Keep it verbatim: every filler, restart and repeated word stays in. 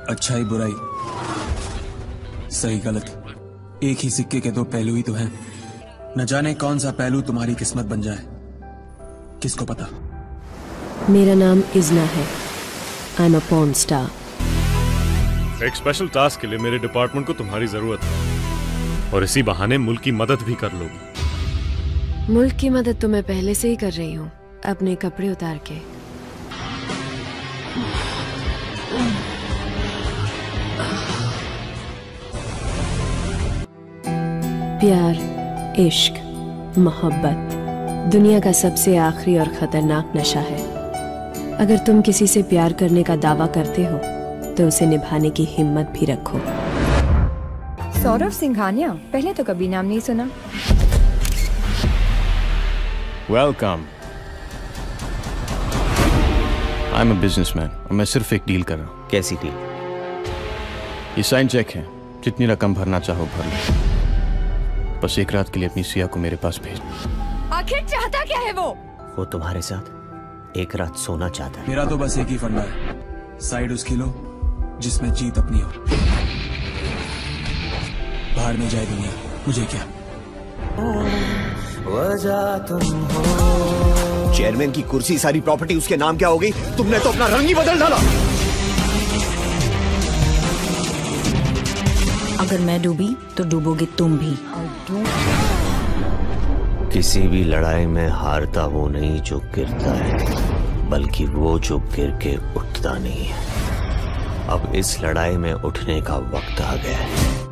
अच्छाई बुराई, सही गलत, एक ही सिक्के के दो पहलू ही तो हैं। न जाने कौन सा पहलू तुम्हारी किस्मत बन जाए, किसको पता। मेरा नाम इज़ना है। I am a porn star. एक स्पेशल टास्क के लिए मेरे डिपार्टमेंट को तुम्हारी जरूरत है, और इसी बहाने मुल्क की मदद भी कर लोगी। मुल्क की मदद तो मैं पहले से ही कर रही हूँ, अपने कपड़े उतार के। प्यार, इश्क, मोहब्बत दुनिया का सबसे आखिरी और खतरनाक नशा है। अगर तुम किसी से प्यार करने का दावा करते हो तो उसे निभाने की हिम्मत भी रखो। सौरभ सिंघानिया, पहले तो कभी नाम नहीं सुना। Welcome. I am a businessman और मैं सिर्फ एक डील कर रहा हूँ। कैसी डील? ये साइन चेक है, जितनी रकम भरना चाहो भर लो। बस एक रात के लिए अपनी सिया को मेरे पास भेज। आखिर चाहता क्या है वो? वो तुम्हारे साथ एक रात सोना चाहता है। मेरा तो बस एक ही फंडा है, साइड उसकी लो जिसमें जीत अपनी हो। बाहर में जाए दुनिया, मुझे क्या। वजह तुम हो। चेयरमैन की कुर्सी, सारी प्रॉपर्टी उसके नाम क्या हो गई? तुमने तो अपना रंग ही बदल डाला। अगर मैं डूबी तो डूबोगे तुम भी। किसी भी लड़ाई में हारता वो नहीं जो गिरता है, बल्कि वो जो गिर के उठता नहीं है। अब इस लड़ाई में उठने का वक्त आ गया है।